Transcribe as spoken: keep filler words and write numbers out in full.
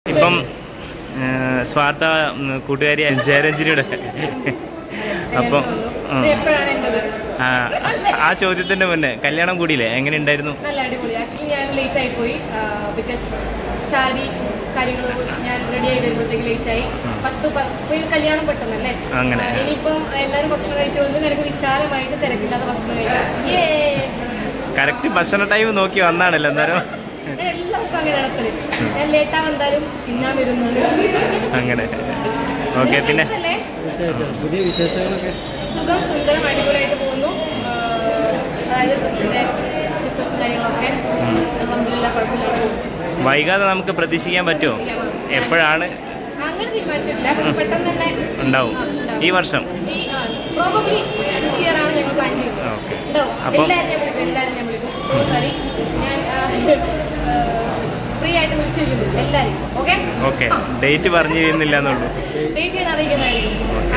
ഇപ്പം സ്വാർത്ഥ കൂട്ടുകാരി ജയരഞ്ജനിയുടെ അപ്പം ആ ചോദ്യത്തിന്റെ മുന്നേ കല്യാണം കൂടിയില്ലേ, എങ്ങനെ ഉണ്ടായിരുന്നു? നല്ല അടിപൊളി. ആക്ച്വലി ഞാൻ ലേറ്റ് ആയി പോയി, ബിക്കോസ് സാരി കാര്യങ്ങൾ ഞാൻ റെഡി ആയി വരുമ്പോഴത്തേക്ക് ലേറ്റ് ആയി. പത്ത് കല്യാണം പെട്ടെന്നല്ലേ, അങ്ങനെ ഇനിയിപ്പം എല്ലാവരും ഭക്ഷണം കഴിച്ചുകൊണ്ട് എനിക്ക് വിശാലമായിട്ട് തിരക്കില്ലാത്ത ഭക്ഷണം കഴിക്കാം. കറക്റ്റ് ഭക്ഷണ ടൈം നോക്കി വന്നാണല്ലോ അന്നേരം. എല്ലാവർക്കും അങ്ങനെ നടത്തല്. ഞാൻ ലേറ്റാ വന്നാലും തിന്നാൻ വരുന്നുണ്ട്. അങ്ങനെ ഓക്കെ. പിന്നെ പുതിയ വിശേഷങ്ങളൊക്കെ സുഖം, സുന്ദരം, അടിപൊളിയായിട്ട് പോകുന്നു. അതായത് ബസ്സിന്റെ ബിസിനസ് കാര്യങ്ങളൊക്കെ അൽഹംദുലില്ലാഹ് കുഴപ്പമില്ലാതെ പോകും. വൈകാതെ നമുക്ക് പ്രതീക്ഷിക്കാൻ പറ്റുമോ? എപ്പോഴാണ് അങ്ങനെ തീരുമാനിച്ചിട്ടില്ല, പക്ഷെ പെട്ടെന്ന് തന്നെ ഉണ്ടാവും ഈ വർഷം. പ്രോബബ്ലി ദിസ് ഇയർ ആണ് ഞങ്ങൾ പ്ലാൻ ചെയ്യുന്നത്. എല്ലാവരും ഞാൻ വിളിക്കും, എല്ലാവരും ഞാൻ വിളിക്കും. സോറി, ഞാൻ ഫ്രീ ആയിട്ട് വിളിച്ചിരിക്കുന്നു എല്ലാവരും. ഓക്കെ ഓക്കെ ഡേറ്റ് പറഞ്ഞു തരുന്നില്ല എന്നുള്ളൂ. ഡേറ്റ് ഞാൻ അറിയിക്കുന്നതായിരിക്കും.